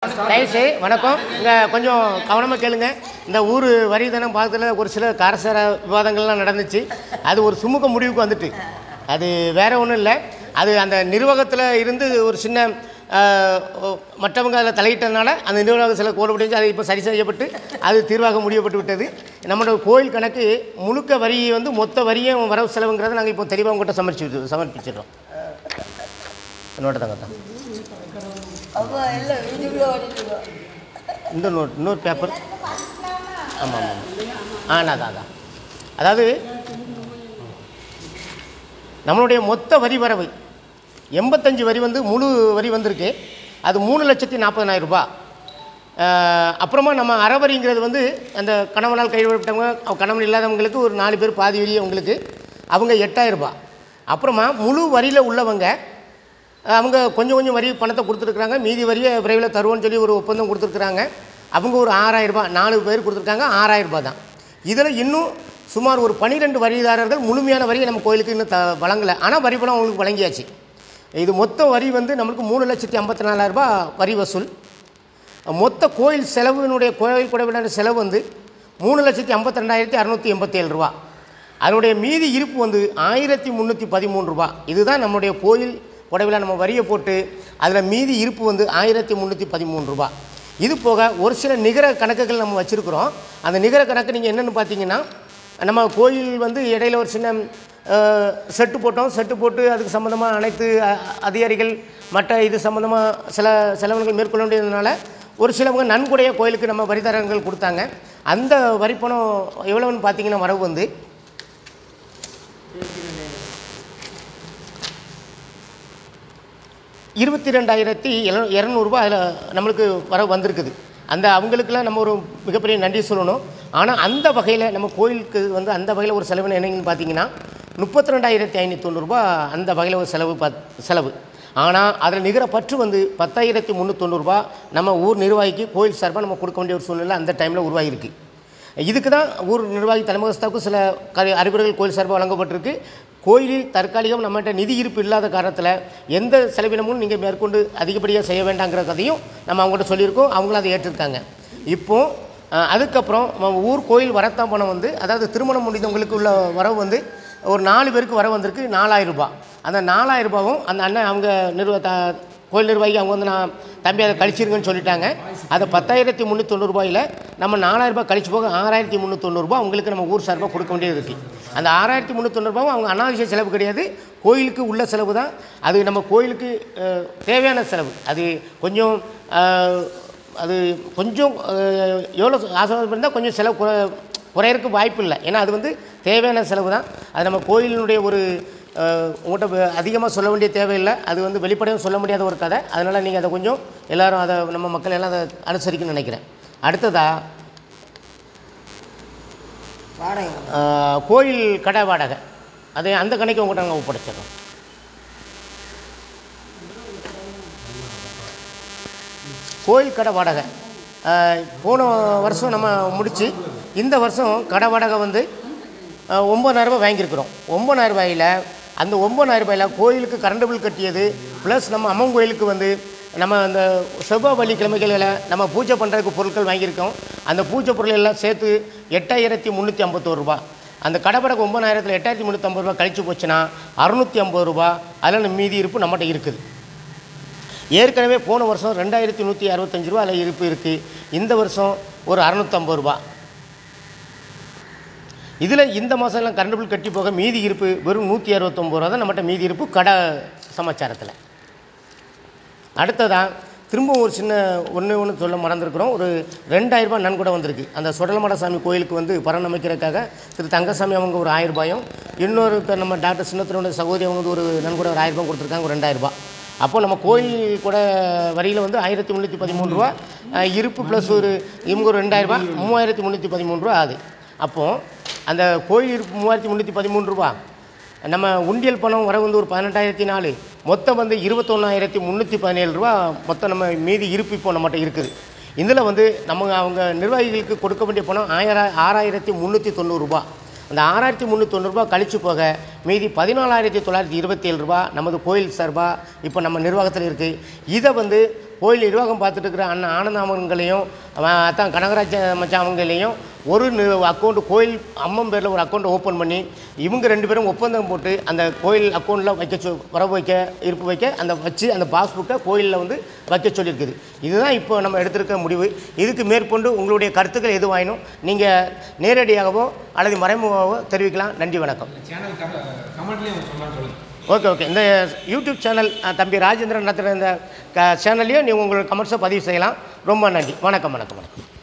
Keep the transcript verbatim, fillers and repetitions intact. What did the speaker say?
தயவுசெய்து வணக்கம். இங்கே கொஞ்சம் கவனமாக கேளுங்க. இந்த ஊர் வரி தினம் பார்க்கறதுல ஒரு சில காரசார விவாதங்கள்லாம் நடந்துச்சு. அது ஒரு சுமூக முடிவுக்கு வந்துட்டு, அது வேறு ஒன்றும் இல்லை. அது அந்த நிர்வாகத்தில் இருந்து ஒரு சின்ன மற்றவங்க அதில் தலையிட்டதுனால அந்த நிர்வாக சில கோடுபடிஞ்சு அது இப்போ சரி செய்யப்பட்டு அது தீர்வாக முடியப்பட்டு விட்டது. நம்மளோட கோயில் கணக்கு முழுக்க வரி வந்து மொத்த வரியும் வரவு செலவுங்கிறத நாங்கள் இப்போ தெளிவாக உங்கள்கிட்ட சமர்ப்பிச்சு சமர்ப்பிச்சிடுறோம். நோட்டை தாங்க தான் இந்த நோட் இன்னொரு பேப்பர். ஆமாம் ஆமாம் ஆ நான் அதான் அதாவது நம்மளுடைய மொத்த வரி வரவு எண்பத்தஞ்சு வரி வந்து முழு வரி வந்திருக்கு. அது மூணு லட்சத்தி நாற்பதனாயிரம் ரூபா. அப்புறமா நம்ம அறவரிங்கிறது வந்து அந்த கணவனால் கைவிடப்பட்டவங்க, கணவன் இல்லாதவங்களுக்கு ஒரு நாலு பேர் பாதி வரி அவங்களுக்கு, அவங்க எட்டாயிரம் ரூபா. அப்புறமா முழு வரியில் உள்ளவங்க அவங்க கொஞ்சம் கொஞ்சம் வரி பணத்தை கொடுத்துருக்குறாங்க. மீதி வரியை விரைவில் தருவோன்னு சொல்லி ஒரு ஒப்பந்தம் கொடுத்துருக்குறாங்க. அவங்க ஒரு ஆறாயிரம் ரூபா, நாலு பேர் கொடுத்துருக்காங்க. ஆறாயிரம் ரூபா தான். இதில் இன்னும் சுமார் ஒரு பன்னிரெண்டு வரிதாரர்கள் முழுமையான வரியை நம்ம கோயிலுக்கு இன்னும் த வழங்கலை. ஆனால் வரி பணம் அவங்களுக்கு வழங்கியாச்சு. இது மொத்த வரி வந்து நம்மளுக்கு மூணு லட்சத்தி ஐம்பத்தி நாலாயிரம் ரூபா வரி வசூல். மொத்த கோயில் செலவினுடைய கோயில் கொடைவிட செலவு வந்து மூணு லட்சத்தி ஐம்பத்தி ரெண்டாயிரத்தி அறநூற்றி எண்பத்தி ஏழு ரூபா. அதனுடைய மீதி இருப்பு வந்து ஆயிரத்தி முந்நூற்றி பதிமூணு ரூபா. இதுதான் நம்முடைய கோயில் கொடைவிழா நம்ம வரியை போட்டு அதில் மீதி இருப்பு வந்து ஆயிரத்தி முந்நூற்றி பதிமூணு ரூபா. இது போக ஒரு சில நிகர கணக்குகள் நம்ம வச்சுருக்குறோம். அந்த நிகர கணக்கு நீங்கள் என்னென்னு பார்த்தீங்கன்னா, நம்ம கோயில் வந்து இடையில ஒரு சின்ன செட்டு போட்டோம். செட்டு போட்டு அதுக்கு சம்மந்தமாக அனைத்து அதிகாரிகள் மற்ற இது சம்மந்தமாக சில செலவுகள் மேற்கொள்ள வேண்டியதுனால ஒரு சிலவங்க நன்கொடைய கோயிலுக்கு நம்ம வரிதாரர்கள் கொடுத்தாங்க. அந்த வரிப்பணம் எவ்வளோன்னு பார்த்தீங்கன்னா வரவு வந்து இருபத்தி ரெண்டாயிரத்தி எழு இரநூறுபா அதில் நம்மளுக்கு வர வந்திருக்குது. அந்த அவங்களுக்கெல்லாம் நம்ம ஒரு மிகப்பெரிய நன்றி சொல்லணும். ஆனால் அந்த வகையில் நம்ம கோயிலுக்கு வந்து அந்த வகையில் ஒரு செலவு என்னங்கன்னு பார்த்தீங்கன்னா முப்பத்தி ரெண்டாயிரத்தி ஐநூற்றி தொண்ணூறுரூபா அந்த வகையில் ஒரு செலவு ப செலவு ஆனால் அதில் நிகர பற்று வந்து பத்தாயிரத்தி முந்நூற்றி தொண்ணூறுரூபா நம்ம ஊர் நிர்வாகிக்கு கோயில் சார்பாக நம்ம கொடுக்க வேண்டிய ஒரு சூழ்நிலை அந்த டைமில் உருவாகிருக்கு. இதுக்கு தான் ஊர் நிர்வாகி தலைமகஸ்தாவுக்கும் சில க அறிவுரைகள் கோயில் சார்பாக வழங்கப்பட்டிருக்கு. கோயிலில் தற்காலிகம் நம்மகிட்ட நிதி இருப்பு இல்லாத காரணத்தில் எந்த செலவினமும் நீங்கள் மேற்கொண்டு அதிகப்படியாக செய்ய வேண்டாங்கிற கதையும் நம்ம அவங்கள்ட்ட சொல்லியிருக்கோம். அவங்களும் அதை ஏற்றிருக்காங்க. இப்போது அதுக்கப்புறம் ஊர் கோயில் வரத்தான் பணம் வந்து, அதாவது திருமணம் முடிந்தவங்களுக்கு உள்ள வரவு வந்து ஒரு நாலு பேருக்கு வர வந்திருக்கு நாலாயிரம் ரூபா. அந்த நாலாயிரம் ரூபாவும் அந்த அண்ணன் அவங்க நிர்வாக கோயில் நிர்வாகி அவங்க வந்து நான் தம்பி அதை கழிச்சிருங்கன்னு சொல்லிட்டாங்க. அதை பத்தாயிரத்தி முந்நூற்றி தொண்ணூறுபாயில் நம்ம நாலாயிரம் ரூபாய் கழிச்சு போக ஆறாயிரத்தி முந்நூற்றி தொண்ணூறுபா அவங்களுக்கு நம்ம ஊர் சார்பாக கொடுக்க வேண்டியது இருக்குது. அந்த ஆறாயிரத்தி முந்நூற்றி தொண்ணூறுபாவும் அவங்க அனாவசிய செலவு கிடையாது, கோயிலுக்கு உள்ள செலவு தான். அது நம்ம கோயிலுக்கு தேவையான செலவு. அது கொஞ்சம் அது கொஞ்சம் எவ்வளோ ஆசீர்வாதம் இருந்தால் கொஞ்சம் செலவு குறை குறையறதுக்கு வாய்ப்பு இல்லை. ஏன்னா அது வந்து தேவையான செலவு தான். அது நம்ம கோயிலினுடைய ஒரு உங்கள்கிட்ட அதிகமாக சொல்ல வேண்டிய தேவையில்லை. அது வந்து வெளிப்படையாக சொல்ல முடியாத ஒரு கதை. அதனால் நீங்கள் அதை கொஞ்சம் எல்லோரும் அதை நம்ம மக்கள் எல்லாம் அதை அனுசரிக்கணும்னு நினைக்கிறேன். அடுத்ததாக கோயில் கடை வாடகை, அது அந்த கணக்கு உங்கள்கிட்ட நாங்கள் ஒப்படைச்சிடறோம். கோயில் கடை வாடகை போன வருஷம் நம்ம முடித்து இந்த வருஷம் கடை வாடகை வந்து ஒம்பதாயிரரூபா வாங்கியிருக்கிறோம். ஒம்பதாயிரம் ரூபாயில் அந்த ஒம்பதாயிரம் ரூபாயில் கோயிலுக்கு கரண்ட் பில் கட்டியது ப்ளஸ் நம்ம அம்மன் கோயிலுக்கு வந்து நம்ம அந்த செவ்வாய் வெள்ளிக்கிழமைகளில் நம்ம பூஜை பண்ணுறதுக்கு பொருட்கள் வாங்கியிருக்கோம். அந்த பூஜை பொருள் எல்லாம் சேர்த்து எட்டாயிரத்தி முந்நூற்றி ஐம்பத்தோரு ரூபா. அந்த கடை வாடகை ஒம்பதாயிரத்தில் எட்டாயிரத்தி முந்நூற்றி ஐம்பது ரூபா கழிச்சு போச்சுன்னா அறுநூற்றி ஐம்பது ரூபா அதில் மீதி இருப்பு நம்மகிட்ட இருக்குது. ஏற்கனவே போன வருஷம் ரெண்டாயிரத்தி நூற்றி அறுபத்தஞ்சு ரூபா அதில் இருப்பு இருக்குது. இந்த வருஷம் ஒரு அறுநூற்றம்பது ரூபா. இதில் இந்த மாதம்லாம் கரண்ட் பில் கட்டி போக மீதி இருப்பு வெறும் நூற்றி அறுபத்தொம்பது ரூபா தான் நம்மகிட்ட மீதி இருப்பு கடை சமாச்சாரத்தில். அடுத்ததான் திரும்பவும் ஒரு சின்ன ஒன்று ஒன்று சொல்ல மறந்துருக்குறோம். ஒரு ரெண்டாயிரரூபா நன்கொடை வந்திருக்கு. அந்த சுடலமட சாமி கோயிலுக்கு வந்து பராமரிக்கிறதுக்காக திரு தங்கசாமி அவங்க ஒரு ஆயிரம் ரூபாயும், இன்னொரு நம்ம டாக்டர் சின்னத்தினுடைய சகோதரி அவங்க வந்து ஒரு நன்கொடை ஒரு ஆயிரம் ரூபாய் கொடுத்துருக்காங்க, ஒரு ரெண்டாயிரரூபா. அப்போது நம்ம கோயில் கூட வரியில் வந்து ஆயிரத்தி முந்நூற்றி பதிமூணு ரூபா இருப்பு ப்ளஸ் ஒரு இவங்க ஒரு ரெண்டாயிரரூபா மூவாயிரத்தி முந்நூற்றி பதிமூணு ரூபா ஆகுது. அப்போது அந்த கோயில் இருப்பு மூவாயிரத்தி முந்நூற்றி பதிமூணு ரூபா, நம்ம உண்டியல் பணம் வர வந்து ஒரு பதினெட்டாயிரத்தி நாலு, மொத்தம் வந்து இருபத்தொன்னாயிரத்தி முந்நூற்றி பதினேழு ரூபா மொத்தம் நம்ம மீதி இருப்பு இப்போ நம்மகிட்ட இருக்குது. இதில் வந்து நம்ம அவங்க நிர்வாகிகளுக்கு கொடுக்க வேண்டிய பணம் ஆயிரம் ஆறாயிரத்தி முந்நூற்றி தொண்ணூறுரூபா. அந்த ஆறாயிரத்தி முந்நூற்றி தொண்ணூறு ரூபாய் கழிச்சு போக மீதி பதினாலாயிரத்தி தொள்ளாயிரத்தி இருபத்தி ஏழு ரூபா நமது கோயில் சார்பாக இப்போ நம்ம நிர்வாகத்தில் இருக்குது. இதை வந்து கோயில் நிர்வாகம் பார்த்துட்டு இருக்கிற அண்ணன் ஆனந்தாமங்களையும் அதான் கனகராஜ மச்சான் அவங்களையும் ஒரு அக்கௌண்ட்டு கோயில் அம்மன் பேரில் ஒரு அக்கௌண்ட்டை ஓப்பன் பண்ணி இவங்க ரெண்டு பேரும் ஒப்பந்தம் போட்டு அந்த கோயில் அக்கௌண்ட்டில் வைக்க சொ வரவு வைக்க இருப்பு வைக்க அந்த வச்சு அந்த பாஸ்புக்கை கோயிலில் வந்து வைக்க சொல்லியிருக்குது. இதுதான் இப்போ நம்ம எடுத்திருக்க முடிவு. இதுக்கு மேற்கொண்டு உங்களுடைய கருத்துக்கள் எதுவாயினும் நீங்கள் நேரடியாகவோ அல்லது மறைமுகமாகவோ தெரிவிக்கலாம். நன்றி, வணக்கம். ஓகே ஓகே இந்த யூடியூப் சேனல் தம்பி ராஜேந்திரன் நடத்துகிற இந்த க சேனல்லையும் நீங்கள் உங்களோட கமெண்ட்ஸை பதிவு செய்யலாம். ரொம்ப நன்றி. வணக்கம் வணக்கம் வணக்கம்.